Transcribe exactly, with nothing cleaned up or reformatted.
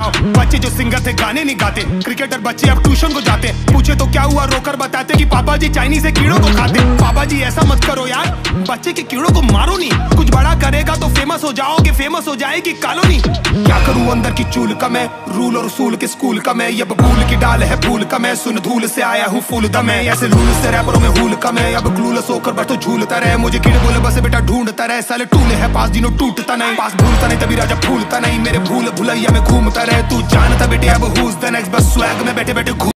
बच्चे जो सिंगर थे गाने नहीं गाते, क्रिकेटर बच्चे अब ट्यूशन को जाते। पूछे तो क्या हुआ रोकर बताते कि पापा जी चाइनीज से कीड़ों को खाते। पापा जी ऐसा मत करो यार, बच्चे के कीड़ों को मारो नहीं। कुछ बड़ा करेगा तो फेमस हो जाओगे, फेमस हो जाएगी कॉलोनी। क्या करूं अंदर की चूल का मैं, रूल और उसूल के स्कूल का मैं। ये बबूल की डाल है फूल का मैं, सुन धूल से आया हूँ फूल दम है। ऐसे लूल से रैपरों में हूल का मैं, अब क्लूलेस होकर बैठो झूलता रहे। मुझे कीड़े बोले बस बेटा ढूंढता रहे, साले टूले है पास दिनों टूटता नहीं। पास भूलता नहीं तभी राजा फूलता नहीं, मेरे भूल भुलैया में घूमता रहे। तू जानता बेटे अब who's the next, बस स्वैग में बैठे बैठे